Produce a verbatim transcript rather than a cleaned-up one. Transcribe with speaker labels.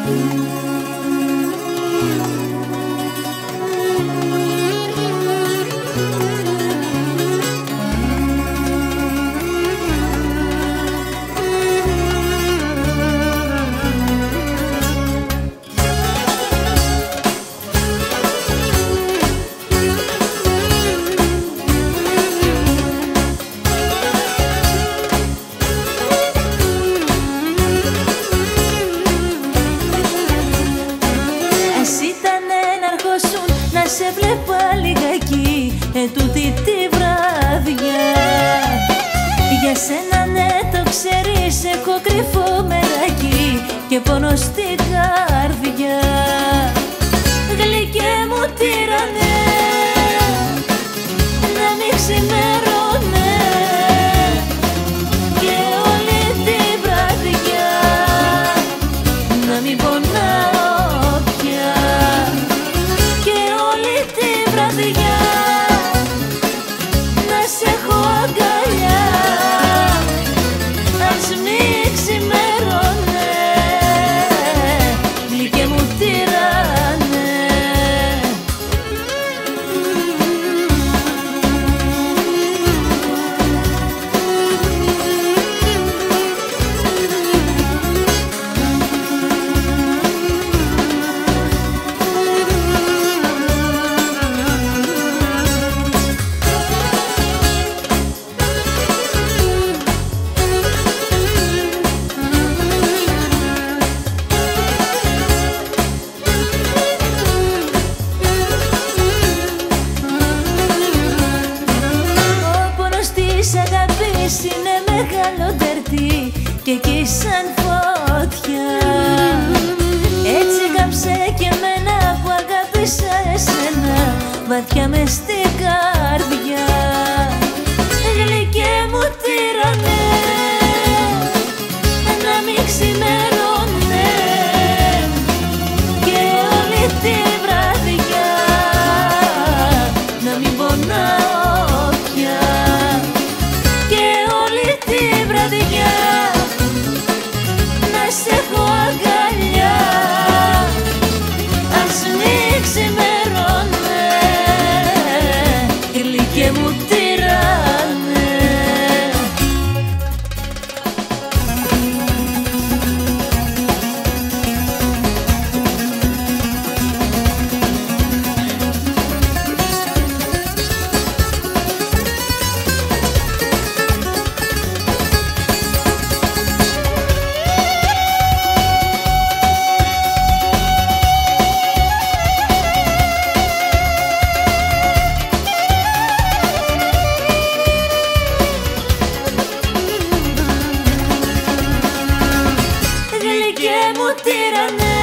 Speaker 1: Σε βλέπα λιγάκι ετούτη τη βράδια. Για σένα ναι το ξέρεις, έχω κρυφό μεράκι και πόνο στην καρδιά. Γλυκέ μου τυραννέ, να μην ξημερώνε και όλη τη βραδιά να μην πονάω πια. Να σε έχω αγκαλιά, ας μη ξημερώνε, γλυκέ μου τυραννέ. Είναι μεγάλο τερτί και εκεί σαν φωτιά. Έτσι κάψε και εμένα που αγάπησα εσένα βαθιά μες στην καρδιά. Γλυκέ μου τυραννέ, να μην ξημερώνε και όλη τη βραδιά να μην πονάω πια. Τη βραδιά να σε έχω αγκαλιά, ας μη ξημερώνε, γλυκέ μου τυραννέ. Γλυκέ μου τυραννέ.